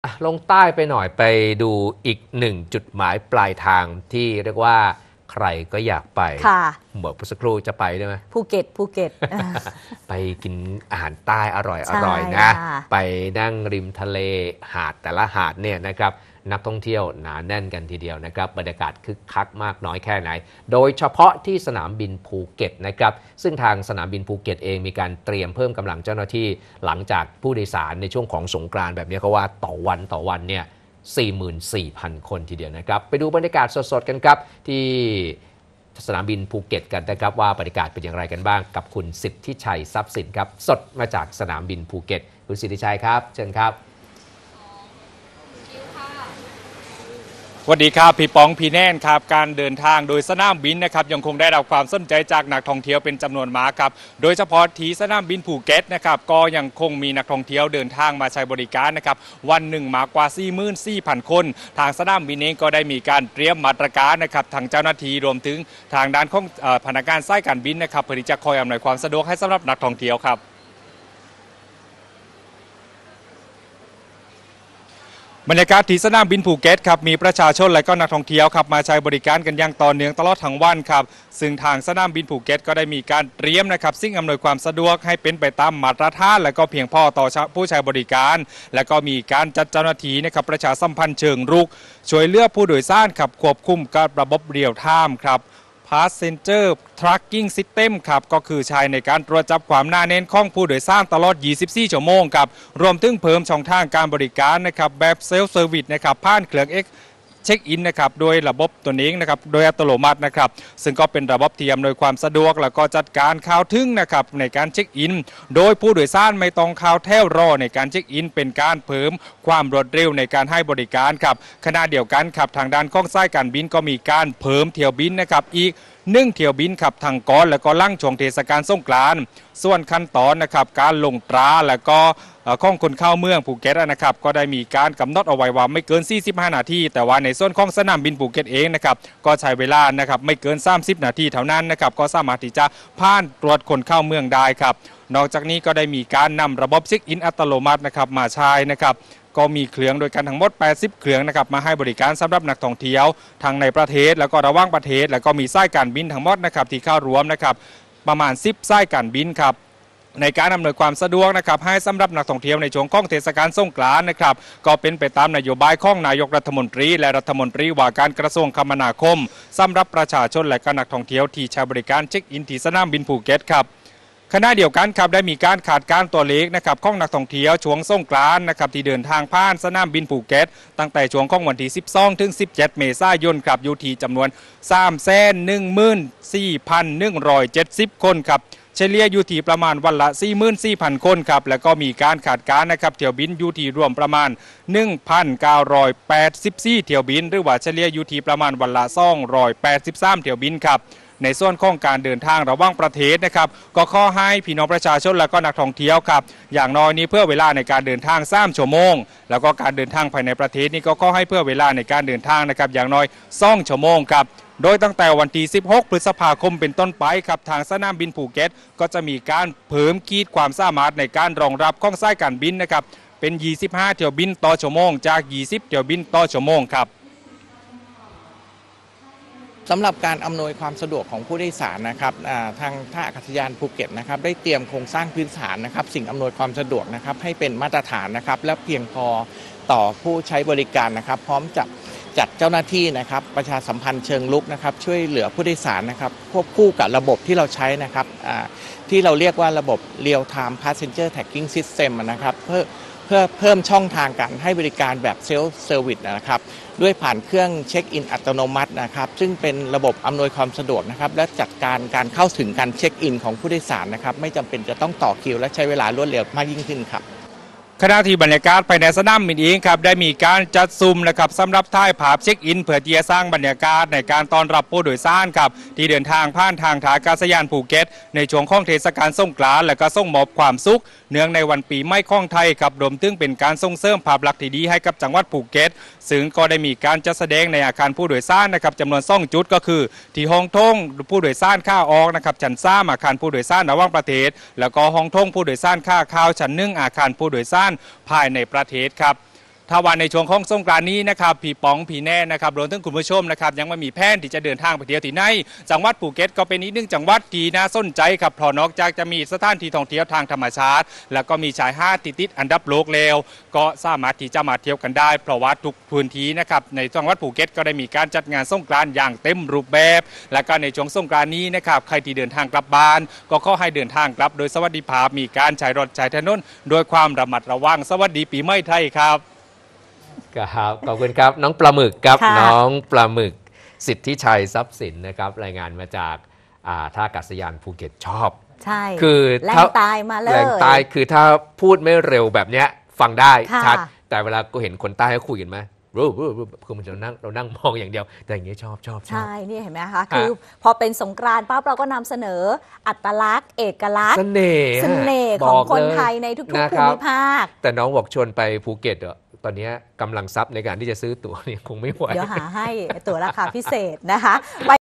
ลงใต้ไปหน่อยไปดูอีกหนึ่งจุดหมายปลายทางที่เรียกว่าใครก็อยากไปค่ะเหมือนสักครู่จะไปได้ไหมภูเก็ตไปกินอาหารใต้อร่อยนะ ไปนั่งริมทะเลหาดแต่ละหาดเนี่ยนะครับนักท่องเที่ยวหนาแน่นกันทีเดียวนะครับบรรยากาศคึกคักมากน้อยแค่ไหนโดยเฉพาะที่สนามบินภูเก็ตนะครับซึ่งทางสนามบินภูเก็ตเองมีการเตรียมเพิ่มกำลังเจ้าหน้าที่หลังจากผู้โดยสารในช่วงของสงกรานต์แบบนี้เขาว่าต่อวันเนี่ย 44,000 คนทีเดียวนะครับไปดูบรรยากาศสดๆกันครับที่สนามบินภูเก็ตกันนะครับว่าบรรยากาศเป็นอย่างไรกันบ้างกับคุณสิทธิชัยทรัพย์สินครับสดมาจากสนามบินภูเก็ตคุณสิทธิชัยครับเชิญครับสวัสดีครับพี่ป๋องพี่แน่นครับการเดินทางโดยสนามบินนะครับยังคงได้รับความสนใจจากนักท่องเที่ยวเป็นจำนวนมากครับโดยเฉพาะที่สนามบินภูเก็ตนะครับก็ยังคงมีนักท่องเที่ยวเดินทางมาใช้บริการนะครับวันหนึ่งมากกว่า 44,000 คนทางสนามบินเองก็ได้มีการเตรียมมาตรการนะครับทางเจ้าหน้าที่รวมถึงทางด้านของพนักงานสายการบินนะครับเพื่อที่จะคอยอำนวยความสะดวกให้สำหรับนักท่องเที่ยวครับบรรยากาศที่สนามบินภูเก็ตครับมีประชาชนและก็นักท่องเที่ยวครับมาใช้บริการกันอย่างต่อเนื่องตลอดทั้งวันครับซึ่งทางสนามบินภูเก็ตก็ได้มีการเตรียมนะครับสิ่งอำนวยความสะดวกให้เป็นไปตามมาตรฐานและก็เพียงพอต่อผู้ใช้บริการและก็มีการจัดเจ้าหน้าที่นะครับประชาสัมพันธ์เชิงรุกช่วยเหลือผู้โดยสารครับควบคุมการระบบเรียลไทม์ครับ Passenger Tracking System ครับก็คือใช้ในการตรวจจับความหนาแน่นของผู้โดยสารตลอด 24 ชั่วโมงครับรวมถึงเพิ่มช่องทางการบริการนะครับแบบเซลฟ์เซอร์วิสนะครับผ่านเครื่องเช็คอินนะครับโดยระบบตัวนี้นะครับโดยอัตโนมัตินะครับซึ่งก็เป็นระบบที่อำนวยความสะดวกแล้วก็จัดการข่าวถึงนะครับในการเช็คอินโดยผู้โดยสารไม่ต้องข่าวแถวรอในการเช็คอินเป็นการเพิ่มความรวดเร็วในการให้บริการครับขณะเดียวกันครับทางด้านของสายการบินก็มีการเพิ่มเที่ยวบินนะครับอีก1 เที่ยวบินขับทางก่อนแล้วก็ลั่งช่วงเทศกาลสงกรานต์ส่วนขั้นตอนนะครับการลงตราแล้วก็ของคนเข้าเมืองภูเก็ตนะครับก็ได้มีการกำหนดเอาไว้ว่าไม่เกิน 45 นาทีแต่ว่าในส่วนของสนามบินภูเก็ตเองนะครับก็ใช้เวลานะครับไม่เกิน 30 นาทีเท่านั้นนะครับก็สามารถที่จะผ่านตรวจคนเข้าเมืองได้ครับนอกจากนี้ก็ได้มีการนำระบบเช็คอินอัตโนมัตินะครับมาใช้นะครับก็มีเครื่องโดยกันทั้งหมด80เครื่องนะครับมาให้บริการสำหรับนักท่องเที่ยวทั้งในประเทศแล้วก็ระหว่างประเทศแล้วก็มีสายการบินทั้งหมดนะครับที่เข้ารวมนะครับประมาณ10สายการบินครับในการอำนวยความสะดวกนะครับให้สำหรับนักท่องเที่ยวในช่วงของเทศกาลสงกรานต์นะครับก็เป็นไปตามนโยบายของนายกรัฐมนตรีและรัฐมนตรีว่าการกระทรวงคมนาคมสำหรับประชาชนและก็นักท่องเที่ยวที่ใช้บริการเช็คอินที่สนามบินภูเก็ตครับขณะเดียวกันครับได้มีการขาดการตัวเลขนะครับของนักท่องเที่ยวช่วงสงกรานต์นะครับที่เดินทางผ่านสนามบินภูเก็ตตั้งแต่ช่วงของวันที่12 ถึง 17 เมษายนครับอยู่ที่จำนวน 314,170 คนครับเฉลี่ยอยู่ที่ประมาณวันละ 44,000 คนครับแล้วก็มีการขาดการนะครับเที่ยวบินอยู่ที่รวมประมาณ 1,984 เที่ยวบินหรือว่าเฉลี่ยอยู่ที่ประมาณวันละ283 เที่ยวบินครับในส่วนของการเดินทางระหว่างประเทศนะครับก็ขอให้พี่น้องประชาชนและก็นักท่องเที่ยวครับอย่างน้อยนี้เพื่อเวลาในการเดินทาง3 ชั่วโมงแล้วก็การเดินทางภายในประเทศนี่ก็ขอให้เพื่อเวลาในการเดินทางนะครับอย่างน้อย2 ชั่วโมงครับโดยตั้งแต่วันที่16 พฤษภาคมเป็นต้นไปครับทางสนามบินภูเก็ตก็จะมีการเพิ่มขีดความสามารถในการรองรับของสายการบินนะครับเป็น25 เที่ยวบินต่อชั่วโมงจาก20 เที่ยวบินต่อชั่วโมงครับสำหรับการอำนวยความสะดวกของผู้โดยสารนะครับทางท่าอากาศยานภูเก็ตนะครับได้เตรียมโครงสร้างพื้นฐานนะครับสิ่งอำนวยความสะดวกนะครับให้เป็นมาตรฐานนะครับและเพียงพอต่อผู้ใช้บริการนะครับพร้อมจัดเจ้าหน้าที่นะครับประชาสัมพันธ์เชิงรุกนะครับช่วยเหลือผู้โดยสารนะครับควบคู่กับระบบที่เราใช้นะครับที่เราเรียกว่าระบบ Real Time Passenger Tracking System นะครับเพื่อเพิ่มช่องทางการให้บริการแบบเซลฟ์เซอร์วิสนะครับด้วยผ่านเครื่องเช็คอินอัตโนมัตินะครับซึ่งเป็นระบบอำนวยความสะดวกนะครับและจัดการเข้าถึงการเช็คอินของผู้โดยสารนะครับไม่จำเป็นจะต้องต่อคิวและใช้เวลารวดเร็วมากยิ่งขึ้นครับขณะที่บรรยากาศภายในสนามบินเองครับได้มีการจัดซุ่มนะครับสำหรับถ่ายภาพเช็คอินเพื่อที่จะสร้างบรรยากาศในการต้อนรับผู้โดยสารครับที่เดินทางผ่านทางท่าอากาศยานภูเก็ตในช่วงของเทศกาลสงกรานต์และก็ส่งมอบความสุขเนื่องในวันปีใหม่ของไทยครับรวมถึงเป็นการส่งเสริมภาพลักษณ์ที่ดีให้กับจังหวัดภูเก็ตซึ่งก็ได้มีการจัดแสดงในอาคารผู้โดยสารนะครับจำนวน2 จุดก็คือที่ห้องโถงผู้โดยสารข้าออกนะครับชั้น3อาคารผู้โดยสารระหว่างประเทศแล้วก็ห้องโถงผู้โดยสารข้าเข้าชั้น1อาคารผู้โดยสารภายในประเทศครับถ้าวันในช่วงของสงกรานต์นี้นะครับพี่ป๋องพี่แน่นะครับรวมถึงคุณผู้ชมนะครับยังไม่มีแผนที่จะเดินทางไปเที่ยวที่ไหนจังหวัดภูเก็ตก็เป็นอีกหนึ่งจังหวัดที่น่าสนใจครับเพราะนอกจากจะมีสถานที่ท่องเที่ยวทางธรรมชาติแล้วก็มีชายหาดติดอันดับโลกแล้วก็สามารถที่จะมาเที่ยวกันได้เพราะว่าทุกพื้นที่นะครับในจังหวัดภูเก็ตก็ได้มีการจัดงานสงกรานต์อย่างเต็มรูปแบบและก็ในช่วงสงกรานต์นี้นะครับใครที่เดินทางกลับบ้านก็ขอให้เดินทางกลับโดยสวัสดิภาพมีการใช้รถใช้ถนนโดยความระมัดระวังสวัสดีปีใหม่ไทยครับครับขอบคุณครับน้องปลาหมึกครับค่ะน้องปลาหมึกสิทธิชัยทรัพย์สินนะครับรายงานมาจากท่าอากาศยานภูเก็ตชอบใช่คือแรถ้างตายมาเลยแรงตายคือถ้าพูดไม่เร็วแบบเนี้ยฟังได้ค่ะชัดแต่เวลาก็เห็นคนใต้เขาคุยกันไหมรู้คือมันจะเรานั่งมองอย่างเดียว แต่อย่างนี้ชอบใช่นี่เห็นไหมคะคือพอเป็นสงกรานต์ปั๊บเราก็นำเสนออัตลักษณ์เอกลักษเสณ์น่ห์เสน่ห์บของกคนเลยไทยในทุกๆนะภูครับมิภาคแต่น้องบอกชวนไปภูเก็ตตอนนี้กำลังทรัพย์ในการที่จะซื้อตั๋วเนี่ยคงไม่ไหวเดี๋ยวหาให้ตั๋วราคาพิเศษนะคะ